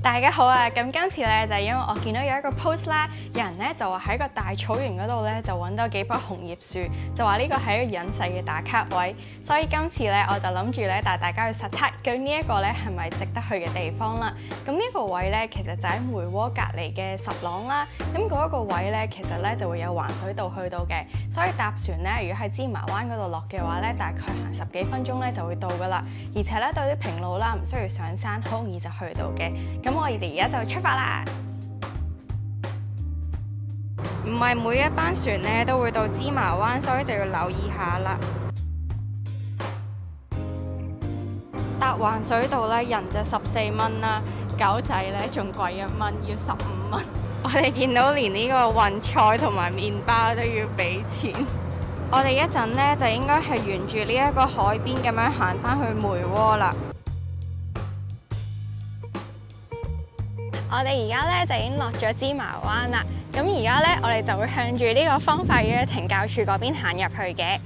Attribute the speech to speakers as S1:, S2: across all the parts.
S1: 大家好啊！咁今次咧就係因為我見到有一個 post 啦，有人咧就話喺個大草原嗰度咧就揾到幾棵紅葉樹，就話呢個係一個隱世嘅打卡位，所以今次咧我就諗住咧帶大家去實測究竟呢一個咧係咪值得去嘅地方啦。咁呢個位咧其實就喺梅窩隔離嘅十塱啦。咁嗰一個位咧其實咧就會有環水道去到嘅，所以搭船咧如果喺芝麻灣嗰度落嘅話咧，大概行10幾分鐘咧就會到噶啦。而且咧都有啲平路啦，唔需要上山，好容易就去到嘅。咁我哋而家就出發啦！唔係每一班船咧都會到芝麻灣，所以就要留意下啦。搭環水道咧，人就14蚊啦，狗仔咧仲貴1蚊，要15蚊。我哋見到連呢個運菜同埋麵包都要俾錢。我哋一陣咧就應該係沿住呢一個海邊咁樣行返去梅窩啦。我哋而家咧就已經落咗芝麻灣啦，咁而家咧我哋就會向住呢個荒廢嘅懲教處嗰邊行入去嘅。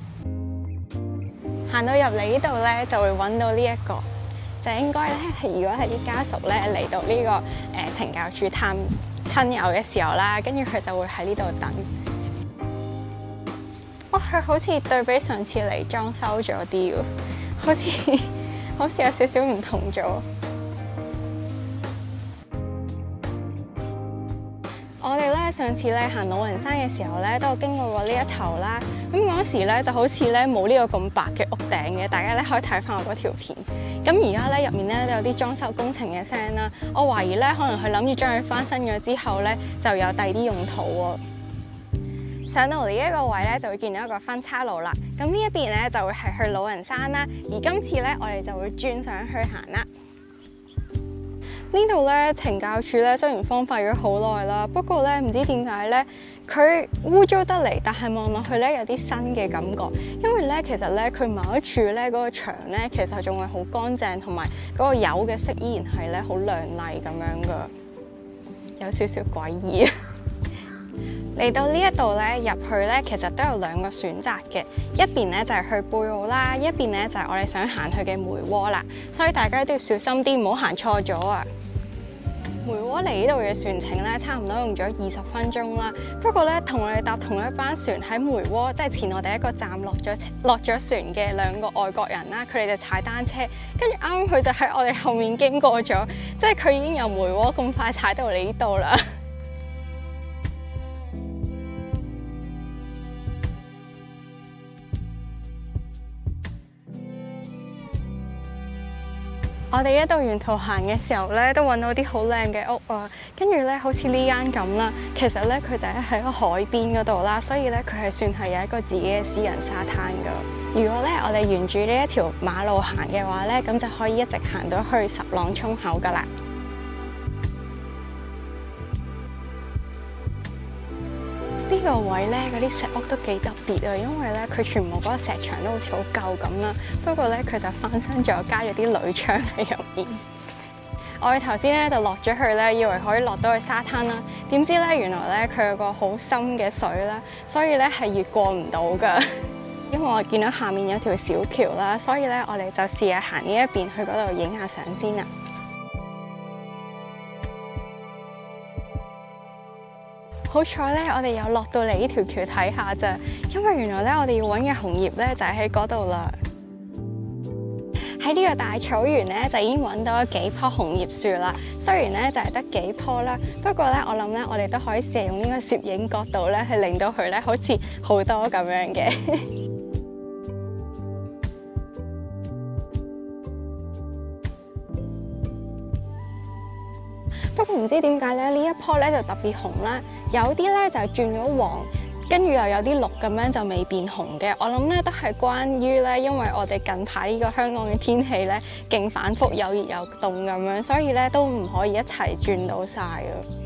S1: 行到入嚟呢度咧就會揾到呢一個，就應該咧係如果係啲家屬咧嚟到呢個懲教處探親友嘅時候啦，跟住佢就會喺呢度等。哇！佢好似對比上次嚟裝修咗啲喎，好似有少少唔同咗。我哋咧上次咧行老人山嘅時候咧，都有經過過呢一頭啦。咁嗰時咧就好似咧冇呢個咁白嘅屋頂嘅，大家咧可以睇翻我嗰條片。咁而家咧入面咧都有啲裝修工程嘅聲啦。我懷疑咧可能佢諗住將佢翻新咗之後咧，就有第二啲用途喎。上到嚟呢一個位咧，就會見到一個分叉路啦。咁呢一邊咧就會係去老人山啦，而今次咧我哋就會轉上去行啦。呢度咧懲教處咧雖然荒廢咗好耐啦，不過咧唔知點解咧佢污糟得嚟，但係望落去咧有啲新嘅感覺。因為咧其實咧佢某一處咧嗰個牆咧其實仲係好乾淨，同埋嗰個油嘅色依然係咧好亮麗咁樣噶，有少少詭異。嚟到呢一度咧入去咧，其實都有2個選擇嘅，一邊咧就係去貝澳啦，一邊咧就係我哋想行去嘅梅窩啦，所以大家都要小心啲，唔好行錯咗啊！梅窩嚟呢度嘅船程咧，差唔多用咗20分鐘啦。不過咧，同我哋搭同一班船喺梅窩，即係前我哋一個站落咗船嘅2個外國人啦，佢哋就踩單車，跟住啱佢就喺我哋後面經過咗，即係佢已經由梅窩咁快踩到嚟呢度啦。我哋一度沿途行嘅時候咧，都揾到啲好靚嘅屋啊，跟住咧好似呢間咁啦，其實咧佢就喺個海邊嗰度啦，所以咧佢係算係有一個自己嘅私人沙灘噶。如果咧我哋沿住呢一條馬路行嘅話咧，咁就可以一直行到去十塱涌口噶啦。呢個位咧，嗰啲石屋都幾特別啊，因為咧佢全部嗰個石牆都好似好舊咁啦。不過咧佢就翻新咗，加咗啲鋁窗喺入面。我哋頭先咧就落咗去咧，以為可以落到去沙灘啦，點知咧原來咧佢有個好深嘅水啦，所以咧係越過唔到噶。因為我見到下面有條小橋啦，所以咧我哋就試下行呢一邊去嗰度影下相先啦。好彩咧，我哋有落到嚟呢條橋睇下咋，因為原來咧我哋要揾嘅紅葉咧就係喺嗰度啦。喺呢個大草原咧就已經揾到幾棵紅葉樹啦，雖然咧就係得幾棵啦，不過咧我諗咧我哋都可以試下用呢個攝影角度咧去令到佢咧好似好多咁樣嘅。不過唔知點解咧，呢一棵咧就特別紅啦，有啲咧就轉咗黃，跟住又有啲綠咁樣就未變紅嘅。我諗咧都係關於咧，因為我哋近排呢個香港嘅天氣咧勁反覆，有熱有凍咁樣，所以咧都唔可以一齊轉到晒啊。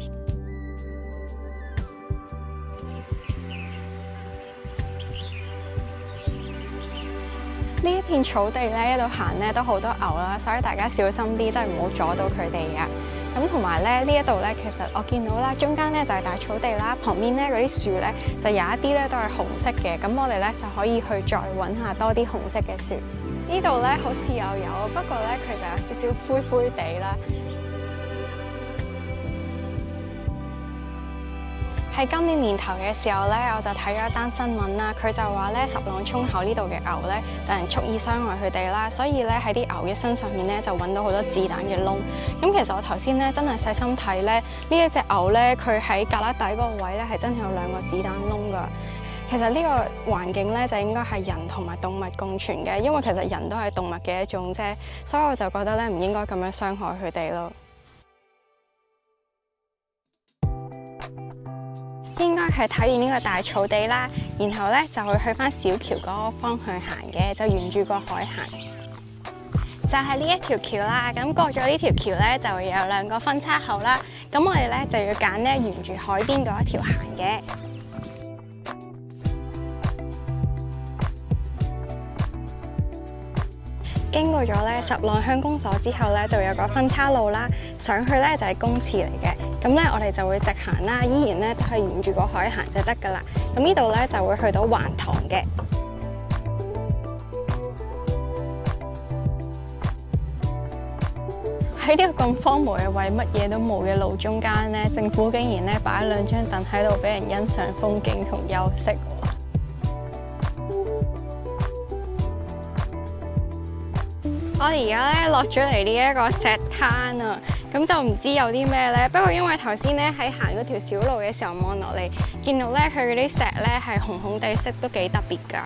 S1: 呢一片草地咧，一路行咧都好多牛啦，所以大家小心啲，真係唔好阻到佢哋呀。咁同埋咧，呢一度咧，其實我見到啦，中間咧就係大草地啦，旁邊咧嗰啲樹咧就有一啲咧都係紅色嘅，咁我哋咧就可以去再揾下多啲紅色嘅樹。呢度咧好似又有，不過咧佢就有少少灰灰地啦。 喺今年年頭嘅時候咧，我就睇咗一單新聞啦，佢就話咧十浪涌口呢度嘅牛咧就人蓄意傷害佢哋啦，所以咧喺啲牛嘅身上面咧就揾到好多子彈嘅窿。咁其實我頭先咧真係細心睇咧，呢一隻牛咧佢喺胳肋底嗰個位咧係真係有2個子彈窿㗎。其實呢個環境咧就應該係人同埋動物共存嘅，因為其實人都係動物嘅一種啫，所以我就覺得咧唔應該咁樣傷害佢哋咯。應該係睇完呢個大草地啦，然後咧就會去返小橋嗰個方向行嘅，就沿住個海行。就係呢一條橋啦，咁過咗呢條橋咧就會有2個分叉口啦，咁我哋咧就要揀咧沿住海邊嗰一條行嘅。經過咗咧十浪鄉公所之後咧，就有個分叉路啦，上去咧就係公廁嚟嘅。咁咧我哋就會直行啦，依然咧都係沿住個海行就得噶啦。咁呢度咧就會去到橫塘嘅。喺呢個咁荒蕪嘅位，乜嘢都冇嘅路中間咧，政府竟然咧擺2張凳喺度俾人欣賞風景同休息。我哋而家咧落咗嚟呢一個石灘啊，咁就唔知有啲咩咧。不過因為頭先咧喺行嗰條小路嘅時候望落嚟，見到咧佢嗰啲石咧係紅紅地色，都幾特別㗎。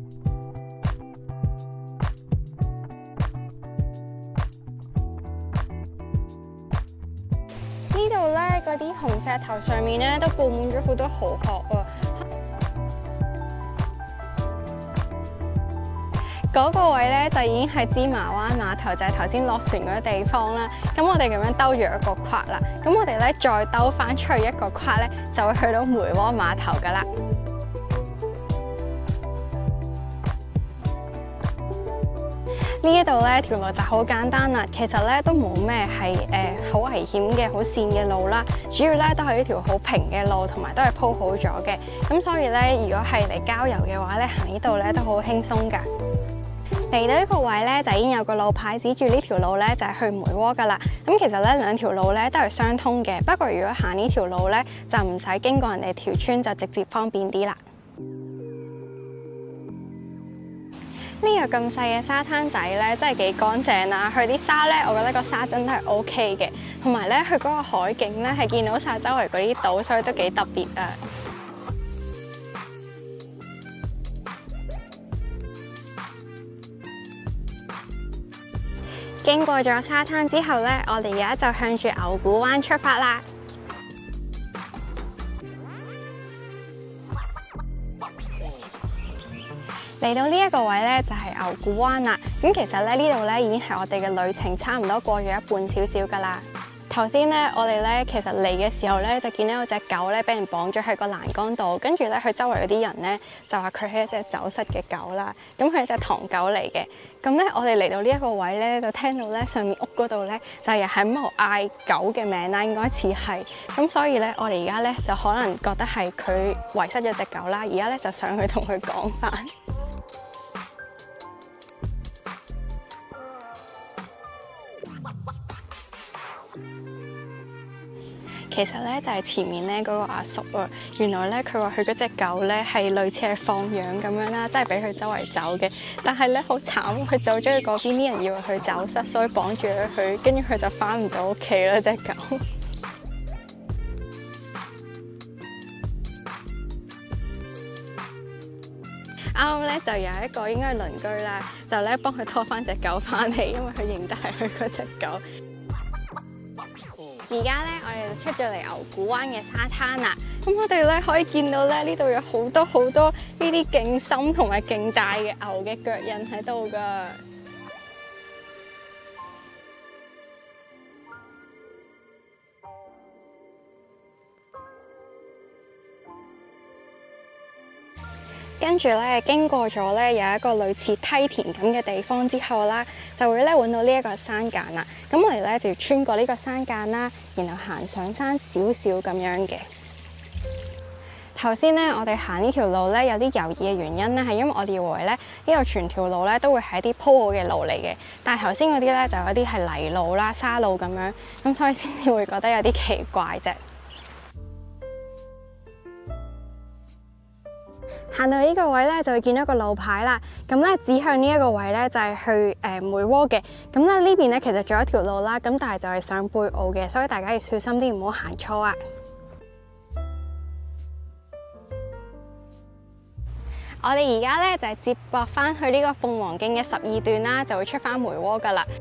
S1: 呢度咧嗰啲紅石頭上面咧都佈滿咗好多蠔殼啊。嗰個位咧就已經係芝麻灣碼頭，就係頭先落船嗰個地方啦。咁我哋咁樣兜住一個框啦，咁我哋咧再兜翻出去一個框咧，就會去到梅窩碼頭噶啦。呢一度咧條路就好簡單啦，其實咧都冇咩係好危險嘅好跣嘅路啦，主要咧都係呢條好平嘅路，同埋都係鋪好咗嘅。咁所以咧，如果係嚟郊遊嘅話咧，行呢度咧都好輕鬆噶。嚟到呢個位咧，就已經有個路牌指住呢條路咧，就係去梅窩噶啦。咁其實咧2條路咧都係相通嘅，不過如果行呢條路咧，就唔使經過人哋條村，就直接方便啲啦。呢個咁細嘅沙灘仔咧，真係幾乾淨啦。佢啲沙咧，我覺得個沙真係 OK 嘅，同埋咧佢嗰個海景咧係見到晒周圍嗰啲島，所以都幾特別啊。經過咗沙灘之後咧，我哋而家就向住牛古灣出發啦。嚟到呢一個位咧，就係牛古灣啦。咁其實咧呢度咧已經係我哋嘅旅程差唔多過咗一半少少噶啦。頭先咧，我哋咧其實嚟嘅時候咧，就見到有隻狗咧俾人綁咗喺個欄杆度，跟住咧佢周圍嗰啲人咧就話佢係一隻走失嘅狗啦。咁佢係隻唐狗嚟嘅。咁咧，我哋嚟到呢一個位咧，就聽到咧上面屋嗰度咧就係喺度嗌狗嘅名啦，應該似係。咁所以咧，我哋而家咧就可能覺得係佢遺失咗隻狗啦。而家咧就上去同佢講返。其實咧就係前面咧嗰個阿叔啊，原來咧佢話佢嗰隻狗咧係類似係放養咁樣啦，即係俾佢周圍走嘅。但係咧好慘，佢走咗去嗰邊，啲人以為佢走失，所以綁住咗佢，跟住佢就返唔到屋企啦，隻狗。啱啱咧就有一個應該係鄰居啦，就咧幫佢拖翻隻狗翻嚟，因為佢認得係佢嗰隻狗。而家咧，我哋就出咗嚟牛古灣嘅沙灘啦。咁我哋咧可以見到咧，呢度有好多呢啲勁深同埋勁大嘅牛嘅腳印喺度噶。跟住咧，經過咗咧有一個類似梯田咁嘅地方之後啦，就會咧揾到呢一個山澗啦。咁我哋咧就要穿過呢個山澗啦，然後行上山少少咁樣嘅。頭先咧，我哋行呢條路咧有啲猶豫嘅原因咧，係因為我哋以為咧呢度全條路咧都會係一啲鋪好嘅路嚟嘅，但係頭先嗰啲咧就有啲係泥路啦、沙路咁樣，咁所以先至會覺得有啲奇怪啫。 行到呢個位咧，就會見到個路牌啦。咁咧指向呢一個位咧，就係去梅窩嘅。咁咧呢邊咧其實仲有一條路啦，咁但係就係上貝澳嘅，所以大家要小心啲，唔好行錯啊！我哋而家咧就係接駁翻去呢個鳳凰徑嘅12段啦，就會出翻梅窩噶啦。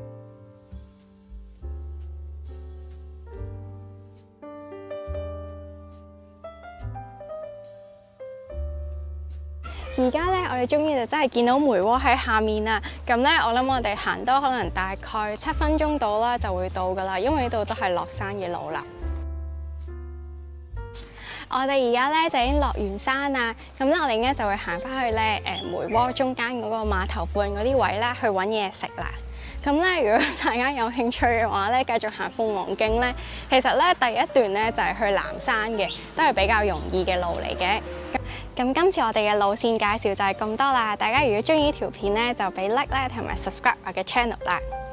S1: 而家咧，我哋終於就真係見到梅窩喺下面啦。咁咧，我諗我哋行多可能大概7分鐘到啦，就會到噶啦。因為呢度都係落山嘅路啦。我哋而家咧就已經落完山啦。咁咧，我哋而家就會行翻去咧梅窩中間嗰個碼頭附近嗰啲位咧去揾嘢食啦。咁咧，如果大家有興趣嘅話咧，繼續行鳳凰徑咧，其實咧第一段咧就係去南山嘅，都係比較容易嘅路嚟嘅。咁今次我哋嘅路線介紹就係咁多啦。大家如果中意呢條片咧，就俾 like 咧同埋 subscribe 我嘅 channel 啦。